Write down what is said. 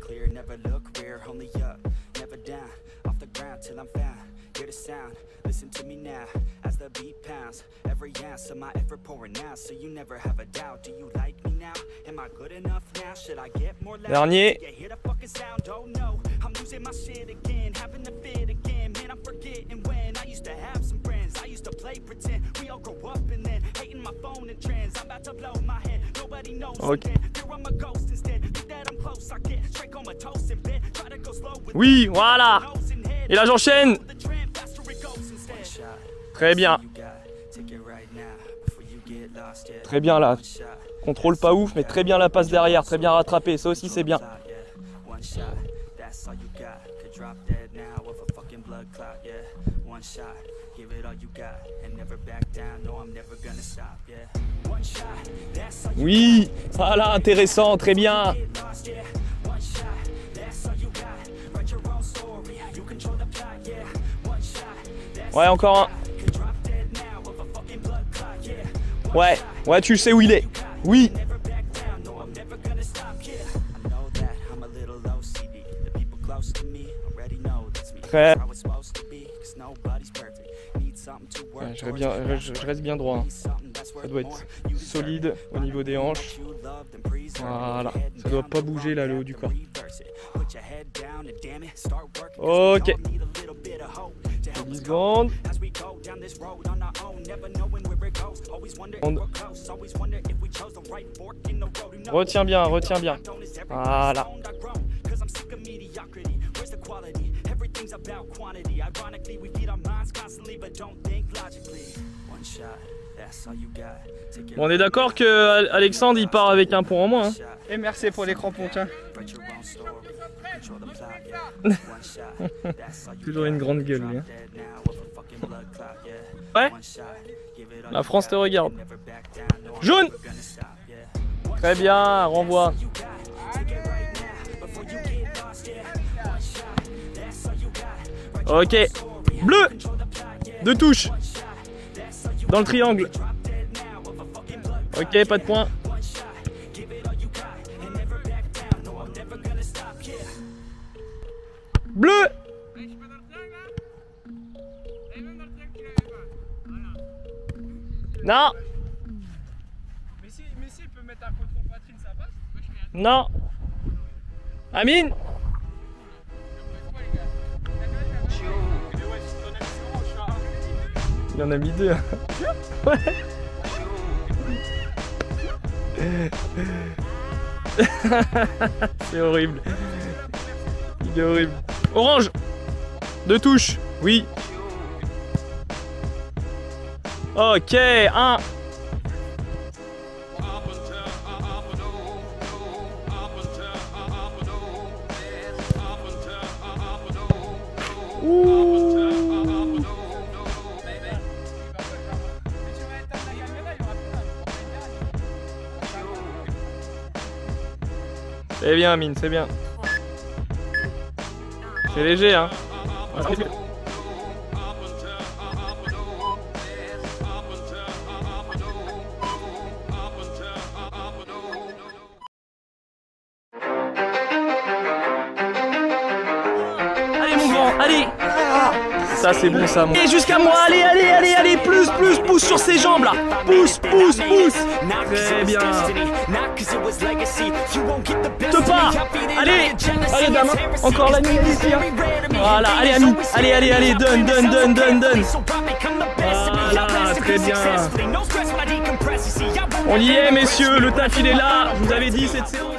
clear, never look rear, only up, never down, off the ground till I'm found. Hear the sound, listen to me now, as the beat pounds, every ounce of my effort pouring out, so you never have a doubt. Do you like me now? Am I good enough now? Should I get more loud? Dernier. You hear the fucking sound? Oh no, I'm losing my shit again, having to fit again, man, I'm forgetting when I used to have some friends, I used to play pretend, we all grow up and then hating my phone and trends, I'm about to blow my head, nobody knows again, here I'm a ghost instead, think that I'm close, I get straight comatose in bed, try to go slow with Oui, voilà. Et là j'enchaîne. Très bien. Très bien là. Contrôle pas ouf, mais très bien la passe derrière, très bien rattrapé, ça aussi c'est bien. Oui, voilà, intéressant, très bien. Ouais, encore un. Ouais, ouais, tu sais où il est. Oui. Très. Ouais, je reste bien droit. Hein. Ça doit être solide au niveau des hanches. Voilà, ça doit pas bouger là le haut du corps. Ok. 10 secondes. Retiens bien, retiens bien. Voilà. Bon, on est d'accord que Alexandre il part avec un point en moins. Hein. Et merci pour les crampons, tiens. Toujours une grande gueule, lui. Hein. Ouais. La France te regarde. Jaune. Très bien, renvoi. Ok. Bleu. 2 touches. Dans le triangle. Ok, pas de point. Bleu. Non. Mais si il peut mettre un contrôle poitrine, ça passe? Non. Amine. Il en a mis 2. Ouais. C'est horrible. Il est horrible. Orange. 2 touches. Oui. Ok. 1. C'est bien, Amine, c'est bien. C'est léger, hein. Allez, mon grand, allez. Ça, c'est bon, ça, mon. Et jusqu'à moi, allez, allez, allez, allez, plus, pousse sur ses jambes, là. Pousse. Très bien. Te pars. Allez, dame, encore la nuit ici. Hein. Voilà, allez, Ami, allez, donne. Voilà, très bien. On y est, messieurs, le taf, il est là. Je vous avais dit, cette séance.